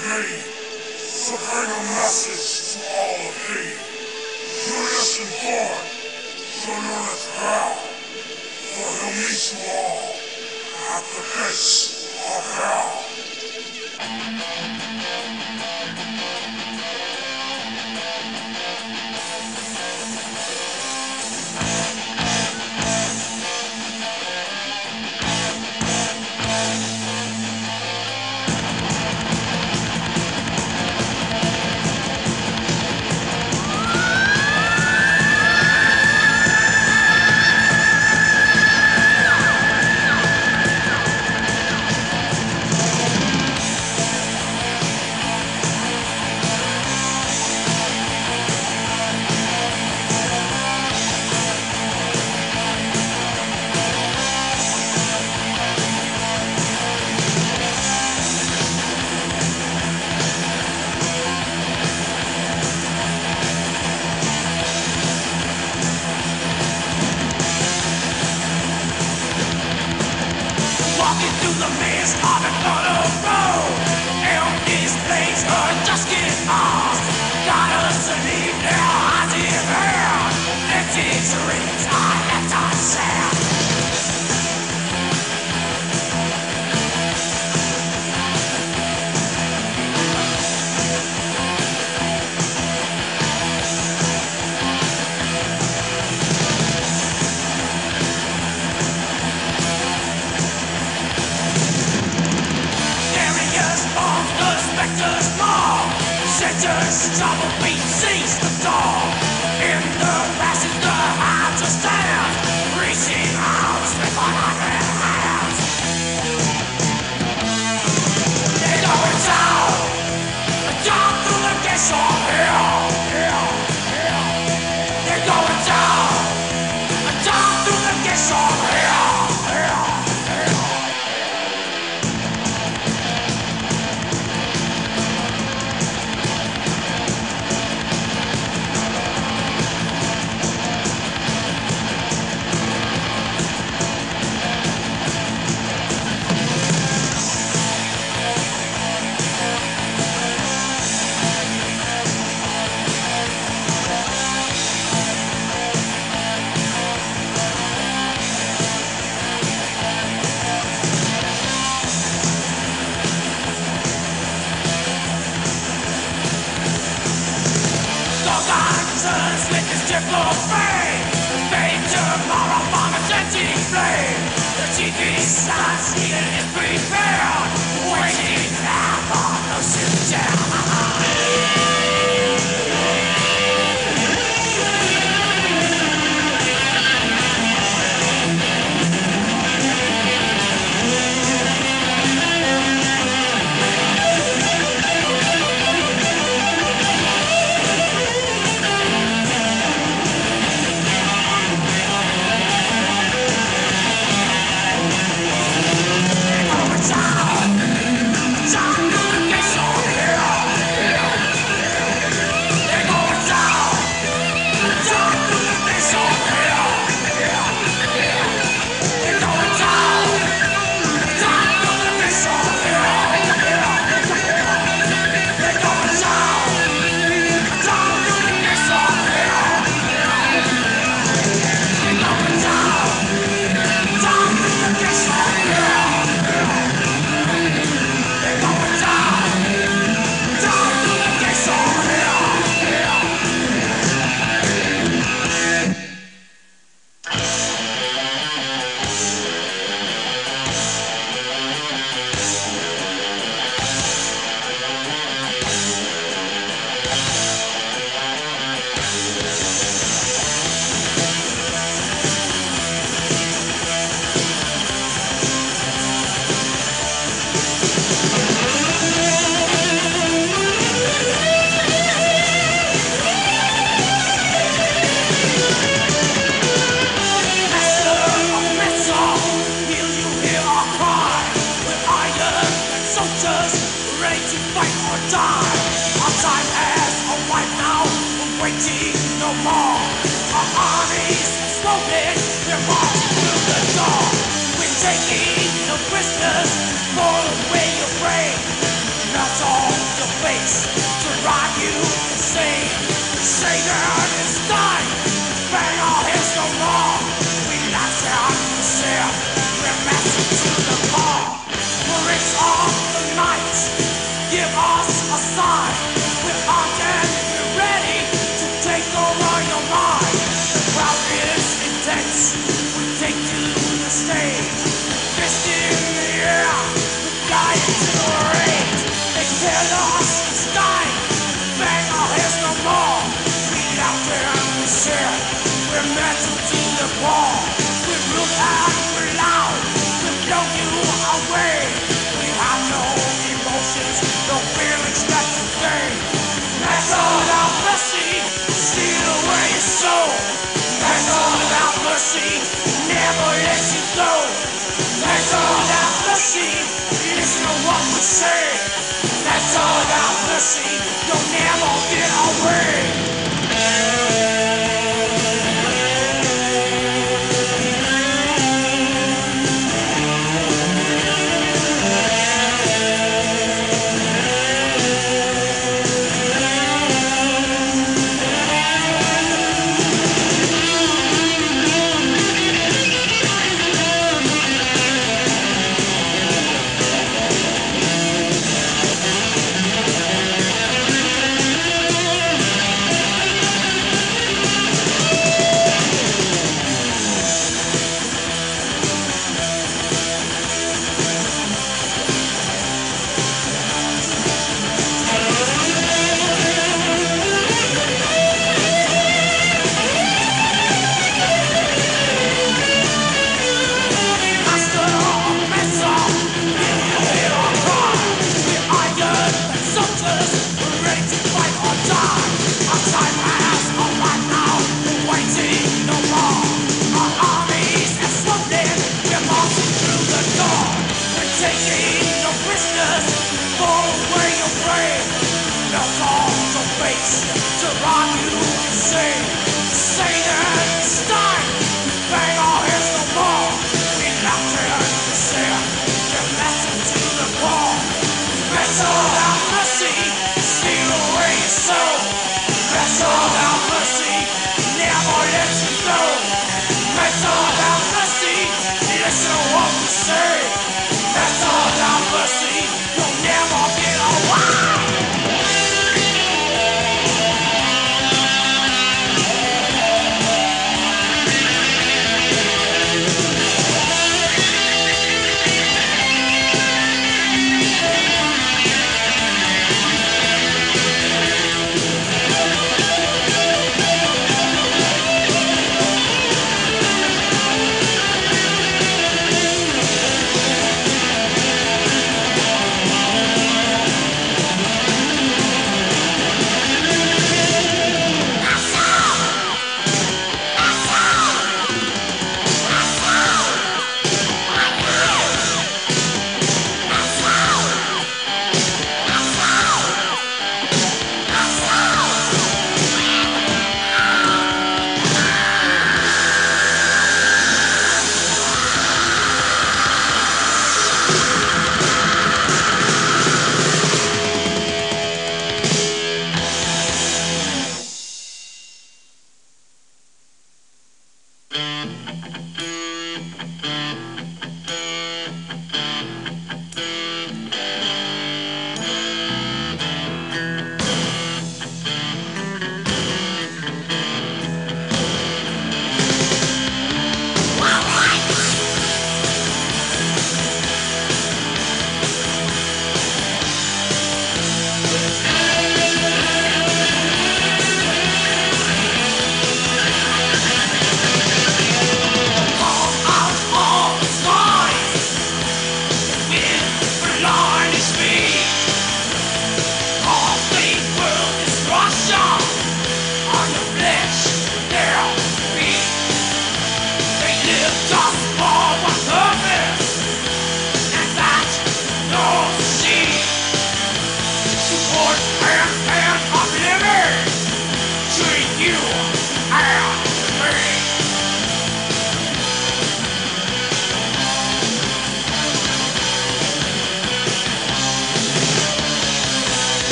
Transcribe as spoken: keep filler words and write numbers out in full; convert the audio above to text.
made to bring a message to all of thee. Julius and born, so known as Hell, for he'll meet you all at the gates of hell. Walking through the maze of an auto road, and this place are just getting lost. Got us to leave now, hands in hand. Empty dreams are left unsaid. Centers, trouble beat, seize the door. In the passage, the hard to stand, reaching arms with one hundred hands. They're going down, down through the gates of hell. They're going down, down through the gates of hell. With his triple fame, fame tomorrow from a empty flame. The T V sun's heated is prepared, waiting now for the sit down. Ready to fight or die. Our time has arrived now, we're waiting no more. Our armies smoking, they're marching through the door. We're taking no prisoners, pour away your brain. That's all. to drive you insane. Say that it's time, bang our heads no more. We laugh out the share, we're massive to the core. For it's all the night, give us a sign. We're armed and we're ready to take over your mind. The crowd is intense, we take to the stage. Fist in the air, we're dying to rage. They tell us it's time, bang our heads no more. We out there and we share, we're metal to the core. We root and we're loud, we blow you away. We have no emotions, no feelings left to say. Metal without mercy, steal away your soul. Metal without mercy, never let you go. Metal without mercy, listen to what we say. Metal without mercy, you'll never get away. Taking no prisoners, throw away your brain. Melt all your face.